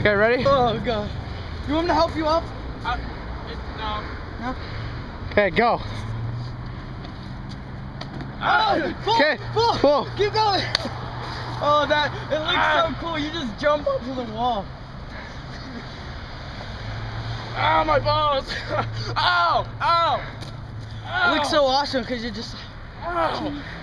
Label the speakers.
Speaker 1: Okay, ready?
Speaker 2: Oh god. You want me to help you up?
Speaker 3: No.
Speaker 2: No?
Speaker 1: Okay, go. Okay, pull.
Speaker 2: Keep going. Oh, it looks so cool. You just jump onto the wall.
Speaker 3: Ow, my balls! Ow! Ow! Ow!
Speaker 2: It looks so awesome because you're just.
Speaker 3: Ow!